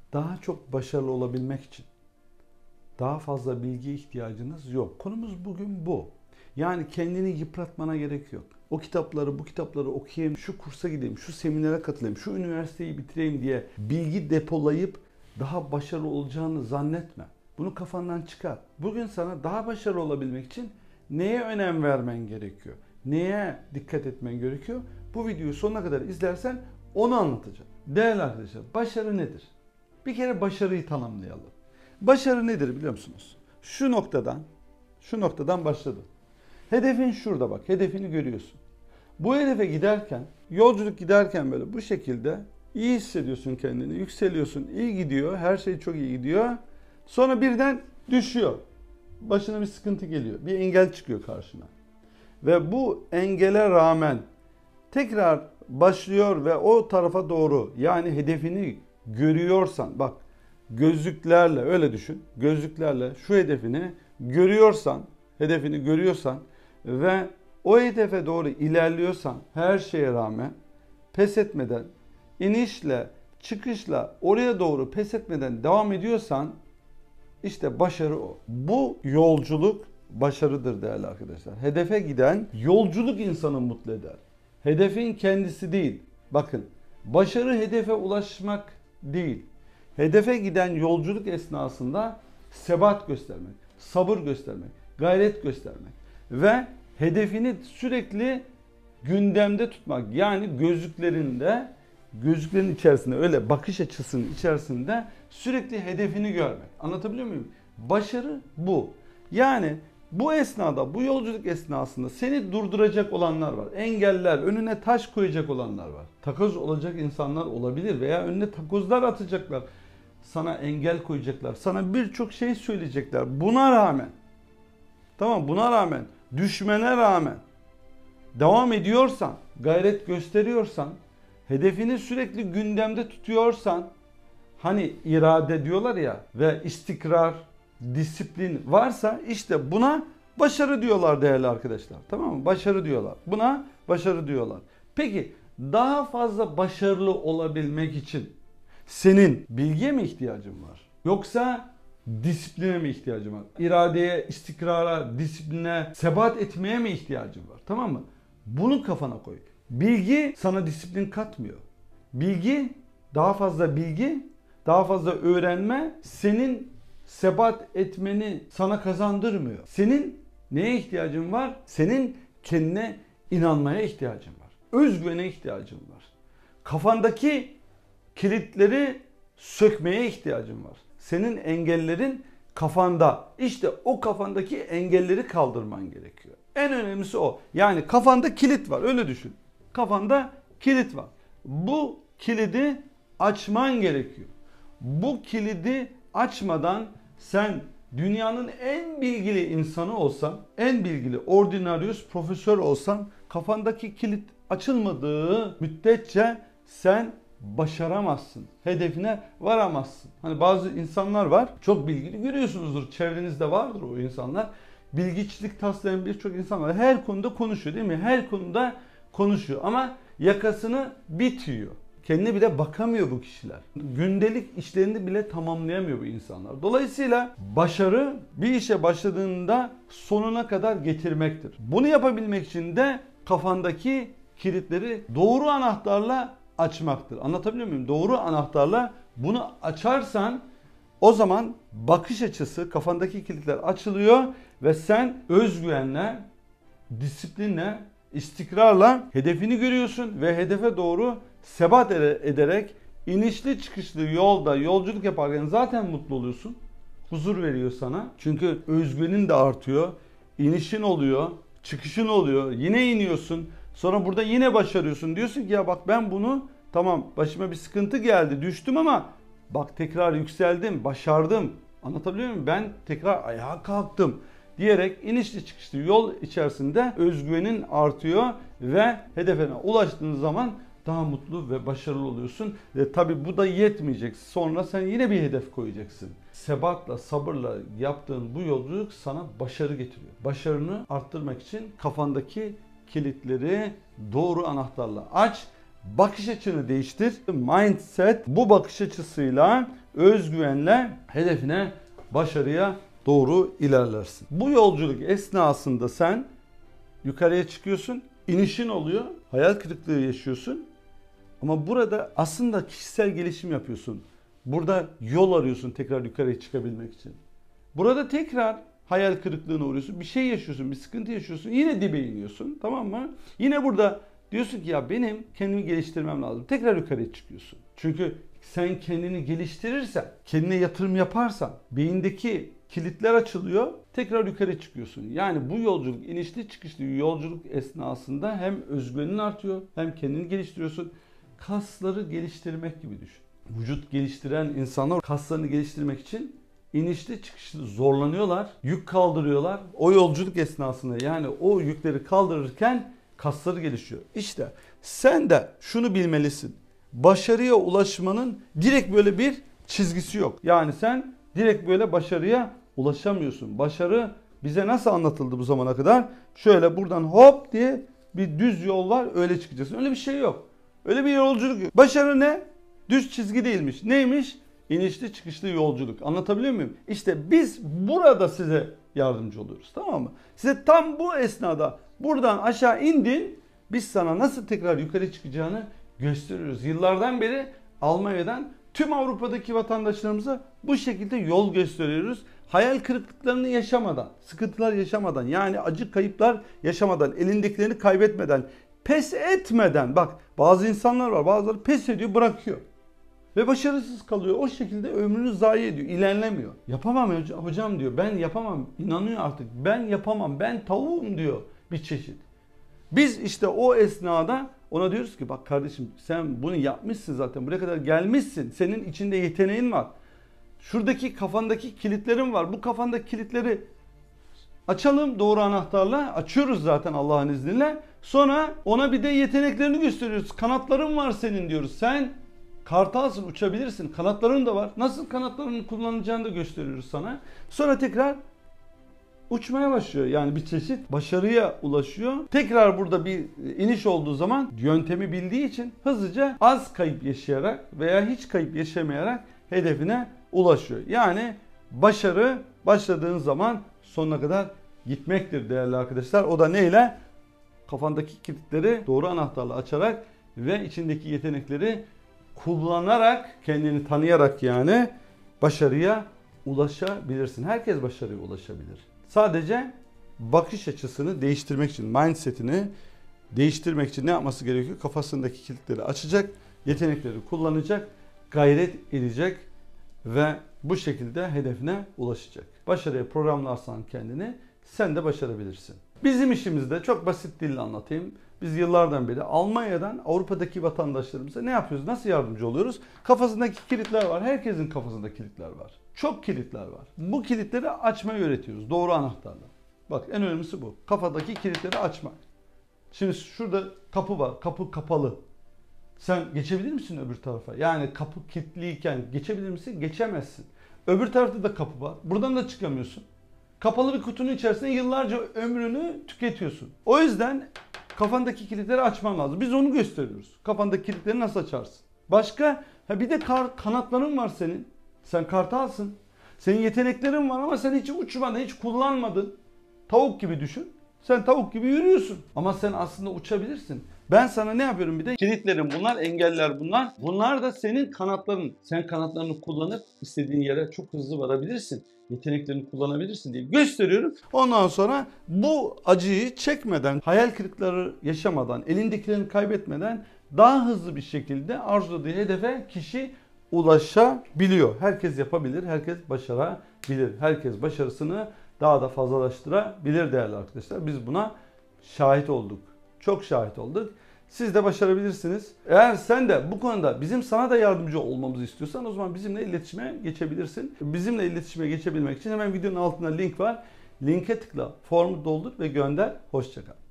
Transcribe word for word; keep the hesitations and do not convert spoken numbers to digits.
Daha çok başarılı olabilmek için daha fazla bilgi ihtiyacınız yok. Konumuz bugün bu. Yani kendini yıpratmana gerek yok. O kitapları, bu kitapları okuyayım, şu kursa gideyim, şu seminere katılayım, şu üniversiteyi bitireyim diye bilgi depolayıp daha başarılı olacağını zannetme. Bunu kafandan çıkar. Bugün sana daha başarılı olabilmek için neye önem vermen gerekiyor? Neye dikkat etmen gerekiyor? Bu videoyu sonuna kadar izlersen onu anlatacağım. Değerli arkadaşlar, başarı nedir? Bir kere başarıyı tanımlayalım. Başarı nedir biliyor musunuz? Şu noktadan, şu noktadan başladı. Hedefin şurada bak, hedefini görüyorsun. Bu hedefe giderken, yolculuk giderken böyle bu şekilde iyi hissediyorsun kendini, yükseliyorsun, iyi gidiyor, her şey çok iyi gidiyor. Sonra birden düşüyor. Başına bir sıkıntı geliyor, bir engel çıkıyor karşına. Ve bu engele rağmen tekrar başlıyor ve o tarafa doğru, yani hedefini görüyorsan, bak gözlüklerle öyle düşün, gözlüklerle şu hedefini görüyorsan, hedefini görüyorsan ve o hedefe doğru ilerliyorsan, her şeye rağmen pes etmeden, inişle, çıkışla oraya doğru pes etmeden devam ediyorsan, işte başarı o. Bu yolculuk başarıdır değerli arkadaşlar. Hedefe giden yolculuk insanı mutlu eder. Hedefin kendisi değil. Bakın, başarı hedefe ulaşmak değil. Hedefe giden yolculuk esnasında sebat göstermek, sabır göstermek, gayret göstermek ve hedefini sürekli gündemde tutmak. Yani gözlüklerinde, gözlüklerin içerisinde, öyle bakış açısının içerisinde sürekli hedefini görmek. Anlatabiliyor muyum? Başarı bu. Yani bu esnada, bu yolculuk esnasında seni durduracak olanlar var. Engeller, önüne taş koyacak olanlar var. Takoz olacak insanlar olabilir veya önüne takozlar atacaklar. Sana engel koyacaklar. Sana birçok şey söyleyecekler. Buna rağmen, tamam, buna rağmen, düşmene rağmen devam ediyorsan, gayret gösteriyorsan, hedefini sürekli gündemde tutuyorsan, hani irade diyorlar ya ve istikrar, disiplin varsa işte buna başarı diyorlar değerli arkadaşlar. Tamam mı? Başarı diyorlar. Buna başarı diyorlar. Peki daha fazla başarılı olabilmek için senin bilgiye mi ihtiyacın var? Yoksa disipline mi ihtiyacın var? İradeye, istikrara, disipline, sebat etmeye mi ihtiyacın var? Tamam mı? Bunu kafana koy. Bilgi sana disiplin katmıyor. Bilgi, daha fazla bilgi, daha fazla öğrenme senin sebat etmeni sana kazandırmıyor. Senin neye ihtiyacın var? Senin kendine inanmaya ihtiyacın var. Özgüvene ihtiyacın var. Kafandaki kilitleri sökmeye ihtiyacın var. Senin engellerin kafanda. İşte o kafandaki engelleri kaldırman gerekiyor. En önemlisi o. Yani kafanda kilit var. Öyle düşün. Kafanda kilit var. Bu kilidi açman gerekiyor. Bu kilidi açmadan sen dünyanın en bilgili insanı olsan, en bilgili ordinarius profesör olsan, kafandaki kilit açılmadığı müddetçe sen başaramazsın. Hedefine varamazsın. Hani bazı insanlar var, çok bilgili, görüyorsunuzdur, çevrenizde vardır o insanlar. Bilgiçlik taslayan birçok insan var. Her konuda konuşuyor değil mi? Her konuda konuşuyor ama yakasını bitiyor. Kendine bile bakamıyor bu kişiler. Gündelik işlerini bile tamamlayamıyor bu insanlar. Dolayısıyla başarı bir işe başladığında sonuna kadar getirmektir. Bunu yapabilmek için de kafandaki kilitleri doğru anahtarla açmaktır. Anlatabiliyor muyum? Doğru anahtarla bunu açarsan o zaman bakış açısı, kafandaki kilitler açılıyor ve sen özgüvenle, disiplinle, istikrarla hedefini görüyorsun ve hedefe doğru sebat ederek inişli çıkışlı yolda yolculuk yaparken zaten mutlu oluyorsun. Huzur veriyor sana. Çünkü özgüvenin de artıyor. İnişin oluyor, çıkışın oluyor. Yine iniyorsun. Sonra burada yine başarıyorsun. Diyorsun ki ya bak ben bunu, tamam, başıma bir sıkıntı geldi, düştüm ama bak tekrar yükseldim, başardım. Anlatabiliyor muyum? Ben tekrar ayağa kalktım diyerek inişli çıkışlı yol içerisinde özgüvenin artıyor ve hedefine ulaştığın zaman daha mutlu ve başarılı oluyorsun. Ve tabi bu da yetmeyecek. Sonra sen yine bir hedef koyacaksın. Sebatla, sabırla yaptığın bu yolculuk sana başarı getiriyor. Başarını arttırmak için kafandaki kilitleri doğru anahtarla aç. Bakış açını değiştir. Mindset, bu bakış açısıyla özgüvenle hedefine, başarıya doğru ilerlersin. Bu yolculuk esnasında sen yukarıya çıkıyorsun, inişin oluyor, hayal kırıklığı yaşıyorsun. Ama burada aslında kişisel gelişim yapıyorsun. Burada yol arıyorsun tekrar yukarıya çıkabilmek için. Burada tekrar hayal kırıklığına uğruyorsun. Bir şey yaşıyorsun, bir sıkıntı yaşıyorsun. Yine dibe iniyorsun, tamam mı? Yine burada diyorsun ki ya benim kendimi geliştirmem lazım. Tekrar yukarıya çıkıyorsun. Çünkü sen kendini geliştirirsen, kendine yatırım yaparsan beyindeki kilitler açılıyor. Tekrar yukarı çıkıyorsun. Yani bu yolculuk, inişli çıkışlı yolculuk esnasında hem özgüvenin artıyor, hem kendini geliştiriyorsun. Kasları geliştirmek gibi düşün. Vücut geliştiren insanlar kaslarını geliştirmek için inişli çıkışlı zorlanıyorlar. Yük kaldırıyorlar. O yolculuk esnasında yani o yükleri kaldırırken kasları gelişiyor. İşte sen de şunu bilmelisin. Başarıya ulaşmanın direkt böyle bir çizgisi yok. Yani sen direkt böyle başarıya ulaşamıyorsun. Başarı bize nasıl anlatıldı bu zamana kadar? Şöyle buradan hop diye bir düz yol var, öyle çıkacaksın. Öyle bir şey yok. Öyle bir yolculuk yok. Başarı ne? Düz çizgi değilmiş. Neymiş? İnişli çıkışlı yolculuk. Anlatabiliyor muyum? İşte biz burada size yardımcı oluyoruz. Tamam mı? Size tam bu esnada buradan aşağı indin. Biz sana nasıl tekrar yukarı çıkacağını gösteriyoruz. Yıllardan beri Almanya'dan tüm Avrupa'daki vatandaşlarımıza bu şekilde yol gösteriyoruz. Hayal kırıklıklarını yaşamadan, sıkıntılar yaşamadan, yani acı kayıplar yaşamadan, elindekilerini kaybetmeden, pes etmeden. Bak bazı insanlar var, bazıları pes ediyor, bırakıyor. Ve başarısız kalıyor. O şekilde ömrünü zayi ediyor. İlerlemiyor. Yapamam hocam diyor. Ben yapamam. İnanıyor artık. Ben yapamam. Ben tavuğum diyor bir çeşit. Biz işte o esnada ona diyoruz ki bak kardeşim sen bunu yapmışsın zaten. Buraya kadar gelmişsin. Senin içinde yeteneğin var. Şuradaki kafandaki kilitlerin var. Bu kafandaki kilitleri açalım doğru anahtarla. Açıyoruz zaten Allah'ın izniyle. Sonra ona bir de yeteneklerini gösteriyoruz. Kanatların var senin diyoruz. Sen kartalsın, uçabilirsin. Kanatların da var. Nasıl kanatlarını kullanacağını da gösteriyoruz sana. Sonra tekrar uçmaya başlıyor. Yani bir çeşit başarıya ulaşıyor. Tekrar burada bir iniş olduğu zaman yöntemi bildiği için hızlıca az kayıp yaşayarak veya hiç kayıp yaşamayarak hedefine ulaşıyor. Yani başarı başladığın zaman sonuna kadar gitmektir değerli arkadaşlar. O da neyle? Kafandaki kilitleri doğru anahtarla açarak ve içindeki yetenekleri kullanarak, kendini tanıyarak yani başarıya ulaşabilirsin. Herkes başarıya ulaşabilir. Sadece bakış açısını değiştirmek için, mindsetini değiştirmek için ne yapması gerekiyor? Kafasındaki kilitleri açacak, yetenekleri kullanacak, gayret edecek ve bu şekilde hedefine ulaşacak. Başarıya programlarsan kendini, sen de başarabilirsin. Bizim işimizde çok basit dille anlatayım. Biz yıllardan beri Almanya'dan Avrupa'daki vatandaşlarımıza ne yapıyoruz? Nasıl yardımcı oluyoruz? Kafasındaki kilitler var. Herkesin kafasında kilitler var. Çok kilitler var. Bu kilitleri açmayı öğretiyoruz. Doğru anahtarla. Bak en önemlisi bu. Kafadaki kilitleri açmak. Şimdi şurada kapı var. Kapı kapalı. Sen geçebilir misin öbür tarafa? Yani kapı kilitliyken geçebilir misin? Geçemezsin. Öbür tarafta da kapı var. Buradan da çıkamıyorsun. Kapalı bir kutunun içerisinde yıllarca ömrünü tüketiyorsun. O yüzden kafandaki kilitleri açman lazım. Biz onu gösteriyoruz. Kafandaki kilitleri nasıl açarsın? Başka? Ha bir de kar, kanatların var senin. Sen kartalsın. Senin yeteneklerin var ama sen hiç uçmadın, hiç kullanmadın. Tavuk gibi düşün. Sen tavuk gibi yürüyorsun. Ama sen aslında uçabilirsin. Ben sana ne yapıyorum bir de? Kilitlerin bunlar, engeller bunlar. Bunlar da senin kanatların. Sen kanatlarını kullanıp istediğin yere çok hızlı varabilirsin. Yeteneklerini kullanabilirsin diye gösteriyorum. Ondan sonra bu acıyı çekmeden, hayal kırıkları yaşamadan, elindekilerini kaybetmeden daha hızlı bir şekilde arzuladığı hedefe kişi ulaşabiliyor. Herkes yapabilir, herkes başarabilir. Herkes başarısını daha da fazlalaştırabilir değerli arkadaşlar. Biz buna şahit olduk. Çok şahit olduk. Siz de başarabilirsiniz. Eğer sen de bu konuda bizim sana da yardımcı olmamızı istiyorsan o zaman bizimle iletişime geçebilirsin. Bizimle iletişime geçebilmek için hemen videonun altında link var. Linke tıkla, formu doldur ve gönder. Hoşça kal.